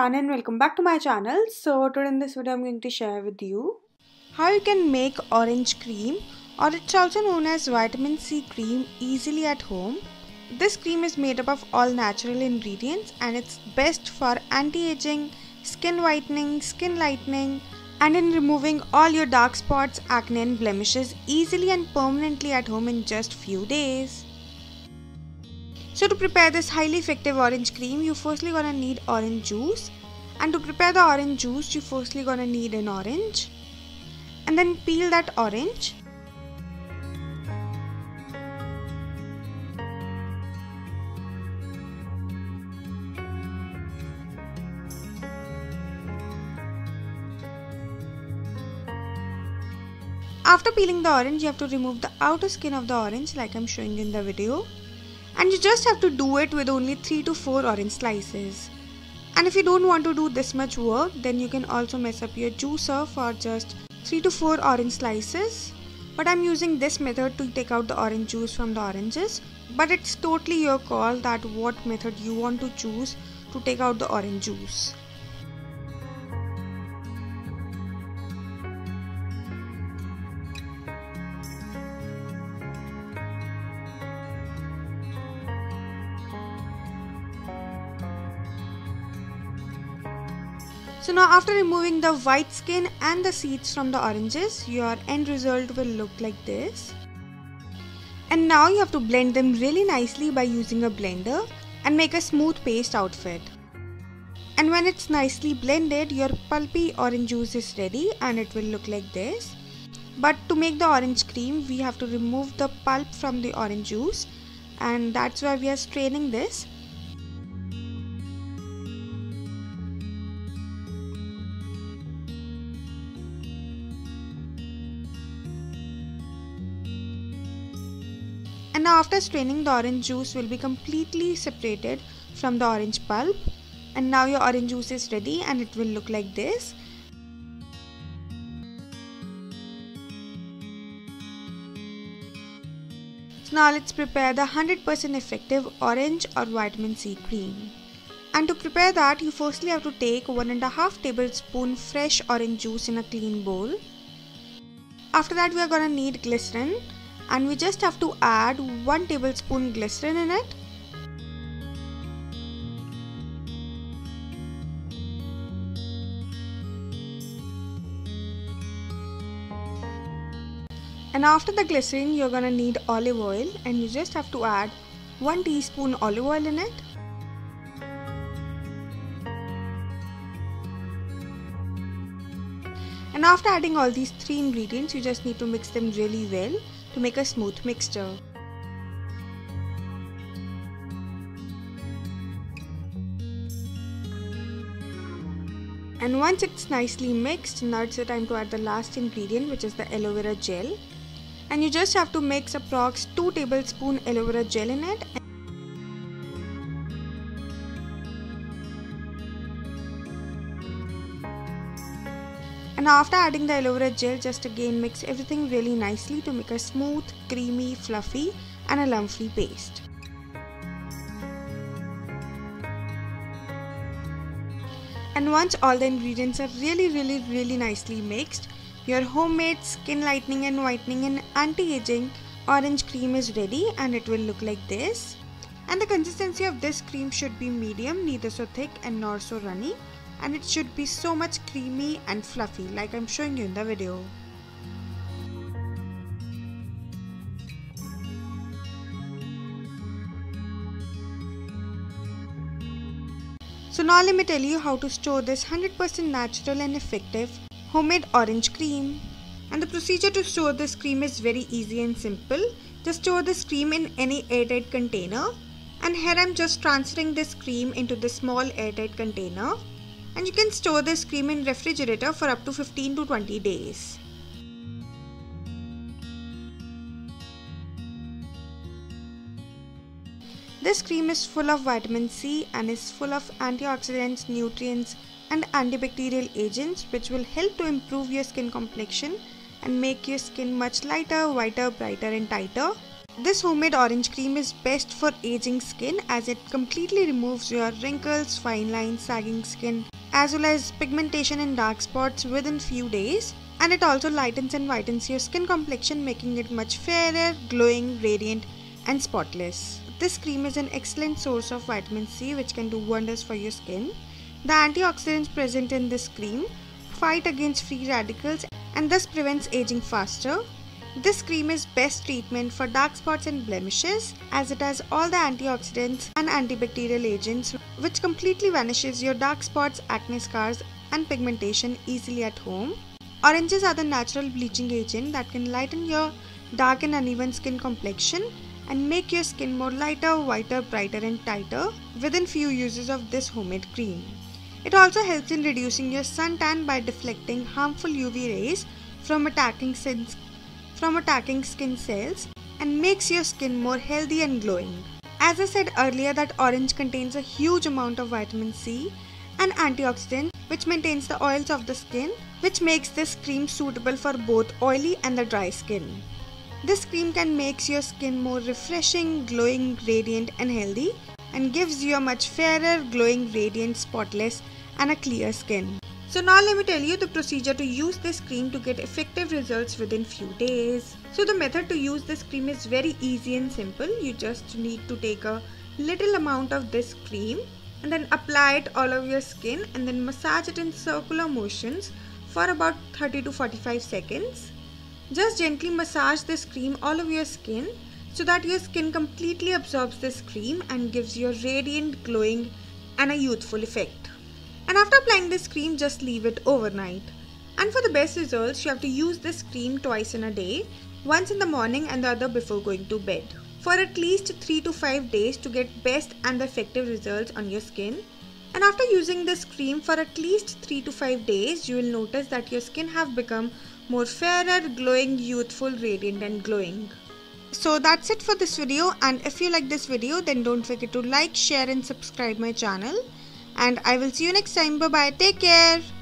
everyone and welcome back to my channel. So today in this video I'm going to share with you how you can make orange cream, or it's also known as vitamin C cream, easily at home. This cream is made up of all natural ingredients and it's best for anti-aging, skin whitening, skin lightening, and in removing all your dark spots, acne and blemishes easily and permanently at home in just few days. So to prepare this highly effective orange cream, you firstly gonna need orange juice, and to prepare the orange juice you firstly gonna need an orange, and then peel that orange. After peeling the orange, you have to remove the outer skin of the orange like I'm showing you in the video. And you just have to do it with only 3 to 4 orange slices. And if you don't want to do this much work, then you can also mess up your juicer for just 3 to 4 orange slices. But I'm using this method to take out the orange juice from the oranges. But it's totally your call that what method you want to choose to take out the orange juice. So now after removing the white skin and the seeds from the oranges, your end result will look like this. And now you have to blend them really nicely by using a blender and make a smooth paste out of it. And when it's nicely blended, your pulpy orange juice is ready and it will look like this. But to make the orange cream, we have to remove the pulp from the orange juice, and that's why we are straining this. And now after straining, the orange juice will be completely separated from the orange pulp, and now your orange juice is ready and it will look like this. So now let's prepare the 100% effective orange or vitamin C cream. And to prepare that, you firstly have to take 1.5 tablespoon fresh orange juice in a clean bowl. After that, we are gonna need glycerin. And we just have to add 1 tablespoon glycerin in it. And after the glycerin, you're gonna need olive oil, and you just have to add 1 teaspoon olive oil in it. And after adding all these 3 ingredients, you just need to mix them really well to make a smooth mixture. And once it's nicely mixed, now it's the time to add the last ingredient, which is the aloe vera gel. And you just have to mix approx 2 tablespoon aloe vera gel in it. And after adding the aloe vera gel, just again mix everything really nicely to make a smooth, creamy, fluffy and a lump-free paste. And once all the ingredients are really nicely mixed, your homemade skin lightening and whitening and anti-aging orange cream is ready, and it will look like this. And the consistency of this cream should be medium, neither so thick and nor so runny. And it should be so much creamy and fluffy like I'm showing you in the video. So now let me tell you how to store this 100% natural and effective homemade orange cream. And the procedure to store this cream is very easy and simple. Just store this cream in any airtight container. And here I'm just transferring this cream into this small airtight container. And you can store this cream in refrigerator for up to 15 to 20 days. This cream is full of vitamin C and is full of antioxidants, nutrients and antibacterial agents, which will help to improve your skin complexion and make your skin much lighter, whiter, brighter and tighter. This homemade orange cream is best for aging skin as it completely removes your wrinkles, fine lines, sagging skin, as well as pigmentation and dark spots within few days. And it also lightens and whitens your skin complexion, making it much fairer, glowing, radiant and spotless. This cream is an excellent source of vitamin C which can do wonders for your skin. The antioxidants present in this cream fight against free radicals and thus prevents aging faster. This cream is best treatment for dark spots and blemishes as it has all the antioxidants and antibacterial agents which completely vanishes your dark spots, acne scars and pigmentation easily at home. Oranges are the natural bleaching agent that can lighten your dark and uneven skin complexion and make your skin more lighter, whiter, brighter and tighter within few uses of this homemade cream. It also helps in reducing your suntan by deflecting harmful UV rays from attacking skin cells and makes your skin more healthy and glowing. As I said earlier that orange contains a huge amount of vitamin C and antioxidants which maintains the oils of the skin, which makes this cream suitable for both oily and the dry skin. This cream can make your skin more refreshing, glowing, radiant and healthy and gives you a much fairer, glowing, radiant, spotless and a clear skin. So now let me tell you the procedure to use this cream to get effective results within few days. So the method to use this cream is very easy and simple. You just need to take a little amount of this cream and then apply it all over your skin and then massage it in circular motions for about 30 to 45 seconds. Just gently massage this cream all over your skin so that your skin completely absorbs this cream and gives you a radiant, glowing and a youthful effect. And after applying this cream, just leave it overnight. And for the best results, you have to use this cream twice in a day, once in the morning and the other before going to bed, for at least 3 to 5 days to get best and effective results on your skin. And after using this cream for at least 3 to 5 days, you will notice that your skin have become more fairer, glowing, youthful, radiant and glowing. So that's it for this video, and if you like this video then don't forget to like, share and subscribe my channel. And I will see you next time. Bye bye. Take care.